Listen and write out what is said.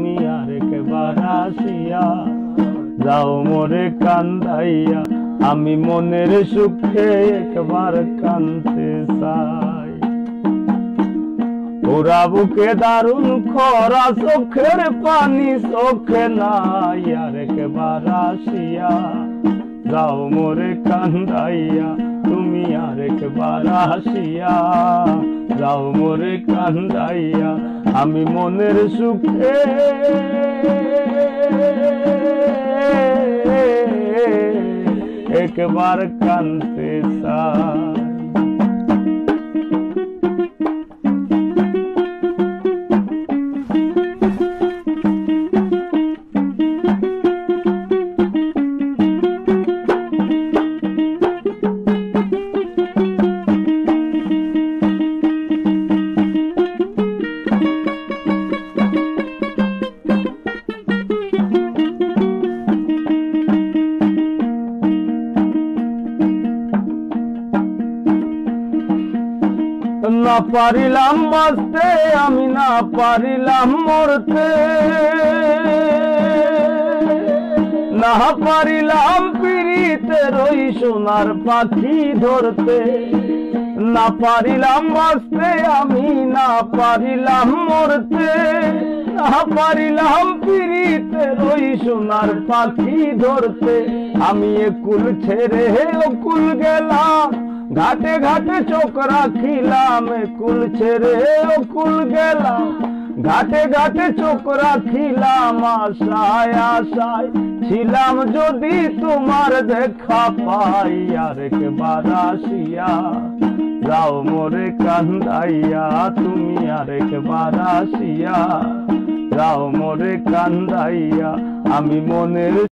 তুমি আরেকবার আসিয়া যাও মোরে কান্দাইয়া। আমি মনের সুখে একবার কাঁদতে চাই। ওরা বুকে দারুণ খরা, চোখের পানি চোখে নাই। আরেকবার আসিয়া যাও মোরে কান্দাইয়া, তুমি আরেকবার আসিয়া যাও মোরে কান্দাইয়া। আমি মনের সুখে একবার কাঁদতে চাই। না পারিলাম বাঁচতে, আমি না পারিলাম মরতে, না পারিলাম পিড়িতে রই সোনার পাখি ধরতে। না পারিলাম বাঁচতে, আমি না পারিলাম মরতে, না পারিলাম পিড়িতে রই সোনার পাখি ধরতে। আমি একুল ছেড়ে ওকুল গেলাম, ঘাটে ঘাটে চোখ রাখিলাম। কুল ছেড়ে কুল গেলাম, ঘাটে ঘাটে চোখ রাখিলাম। আশায় আশায় ছিলাম যদি তোমার দেখা পাই। আরেকবার আসিয়া যাও মোরে কান্দাইয়া, তুমি আরেকবার আসিয়া যাও মোরে কান্দাইয়া। আমি মনের